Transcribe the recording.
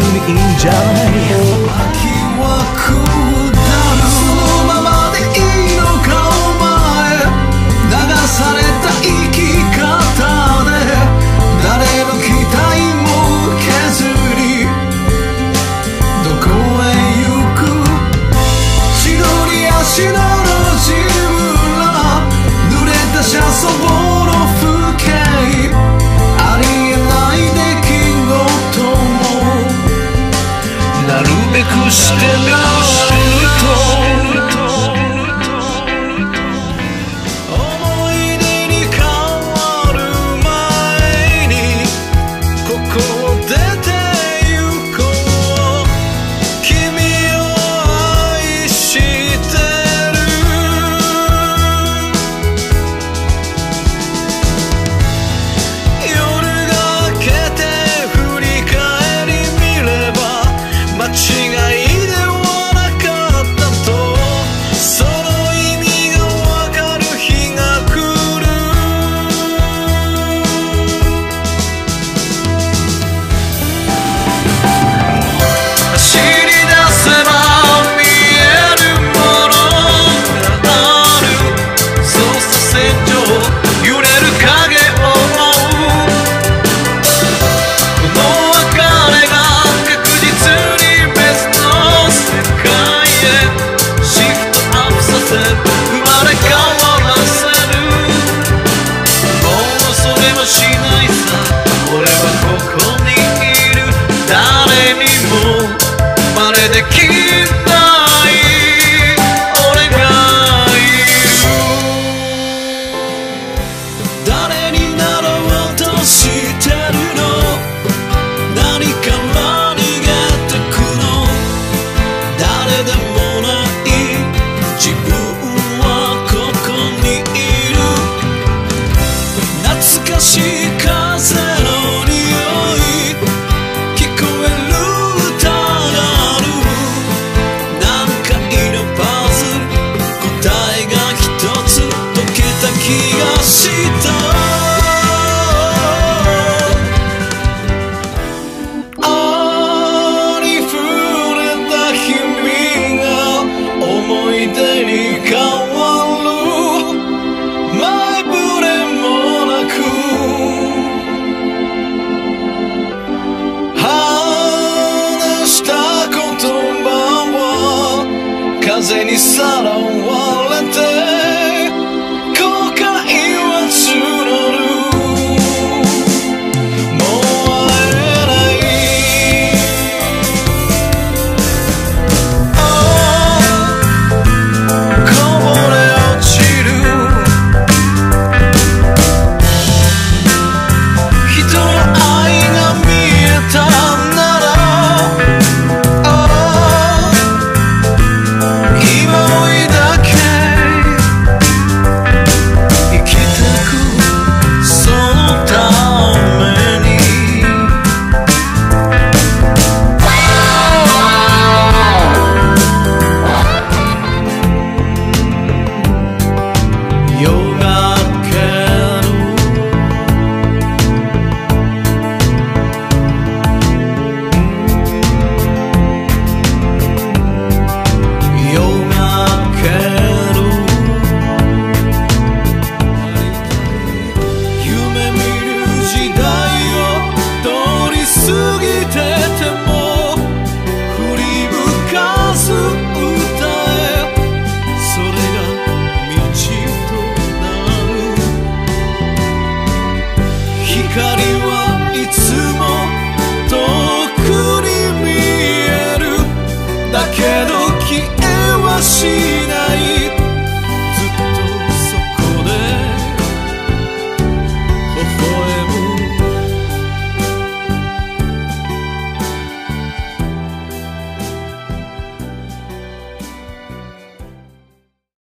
にいいんじゃない。秋は下るそのままでいいのかお前。流された生き方で誰の期待も削りどこへ行く千鳥足の路地裏濡れた車窓の風景ありえない出来事もなるべくしてみると思い出に変わる前にここを出て行こう。君を愛してる夜が明けて振り返り見れば間違いではなかったとその意味がわかる日が来る。走り出せば見えるものがある。操作線上揺れる影を追う。この別れが確実にベストの世界へシフトアップさせ生まれ変わらせる。もうそれはしないさ。俺はここにいる。誰にも真似できない俺がいる。誰になろうとしてるの。何から逃げてくの。誰でもない自分はここにいる。懐かしい風の匂い聞こえる歌がある。何回のパズル答えが一つ解けた気がした。ありふれた日々が思い出に変わる。前触れもなく話した言葉は風にさらわれて後悔は募る。もう会えないこぼれ落ちる人の愛が見えたなら今追いだけ生きてくそのために。夜が明ける夜が明ける夢見る時代を通り過ぎてても振り向かず歌え。それが道となる。光は